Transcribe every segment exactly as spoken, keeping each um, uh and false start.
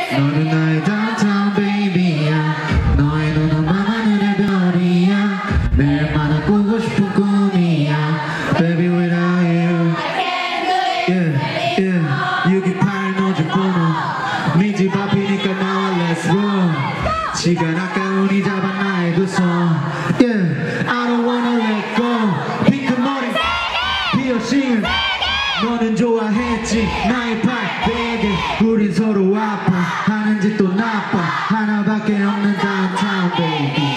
너는 나의 downtown baby야. 너의 눈은 밤하늘의 별이야. 매일마다 꾸고 싶은 꿈이야. Baby without you yeah, yeah. 육이팔 노즐 번호 네 집 앞이니까 나와 let's roll. 시간 아까우니 잡아 나의 두 손 yeah. I don't wanna let go. 핑크머리 피어싱을 너는 좋아했지. 나의 팔 베개 우린 서로 아파. 하는 짓도 나빠. 하나밖에 없는 downtown baby.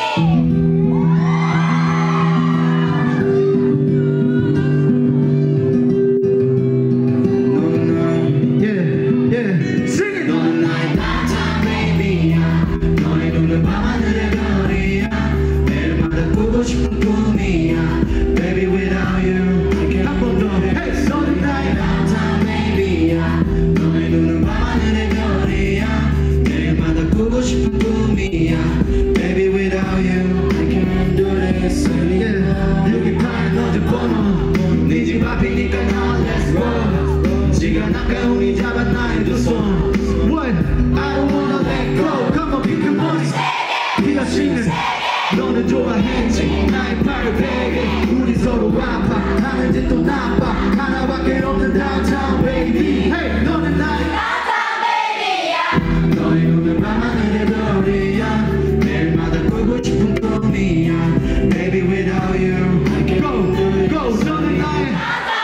시간 아까우니 잡아 나의 두 손 What? I don't wanna let go. Come on 핑크머리 피어싱을 너는 좋아했지. 나의 팔을 베개 우리 서로 아파. 하는 짓도 나빠. 하나밖에 없는 downtown baby. Hey 너는 나의 downtown baby야. 너의 눈은 밤하늘의 별이야. 매일마다 꾸고 싶은 꿈이야. Baby without you Go go 너는 나의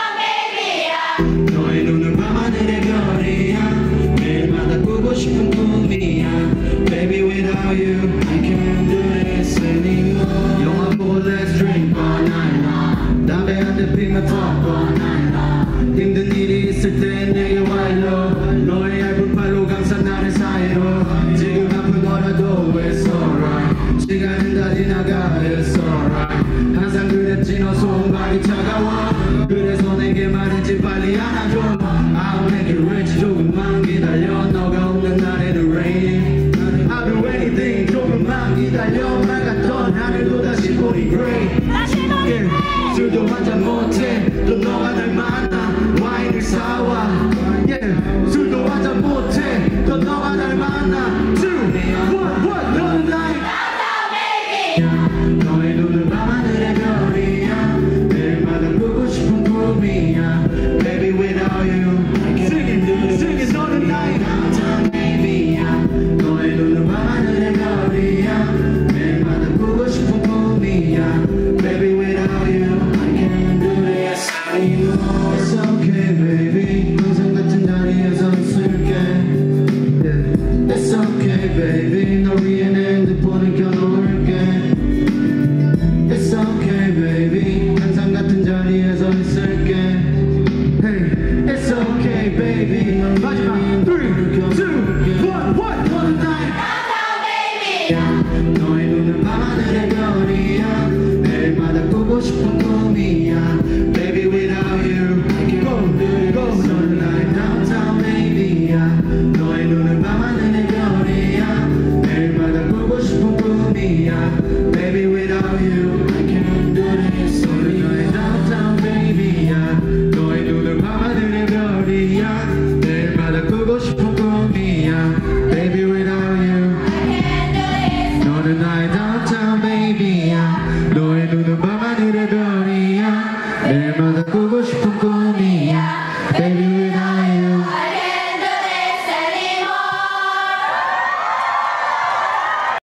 너의 눈은 밤하늘의 별이야. 매일마다 꾸고 싶은 꿈이야. Baby without you I can't do this anymore. 영화 보고 let's drink all night long. 담배 한 대 피면 talk all night long. 힘든 일이 있을 땐 내게 와 일로. 너의 얇은 팔로 감싼 나를 사이로. 지금 아프더라도 it's alright. 시간은 다 지나가 it's alright. 항상 그랬지 너 손발이 차가워. 그래서 내게 말했지 빨리 안아줘. I'll make it rich. 조금만 기다려. 너가 없는 날에는 rain. I'll do anything. 조금만 기다려. 맑았던 하늘도 다시 보니 gray. yeah. 술도 한잔 못해. 또 너가 날 만나 와인을 사와 yeah. 술도 한잔 못해. 또 너가 날 만나 two one one 너는 나의 너의 눈은 밤하늘의 별이야. 매일마다 꾸고 싶은 꿈이야. Baby without you Sing it, sing it 너는 나의 downtown baby야. 너의 눈은 밤하늘의 별이야. 매일마다 꾸고 싶은 꿈이야. Baby without you I can't do this anymore. It's okay baby 항상 같은 자리에서 있을게 yeah. It's okay baby 널 위해 내 핸드폰을 켜놓을게. It's okay baby 항상 같은 자리에서 있을게. Hey, it's okay baby 마지막 three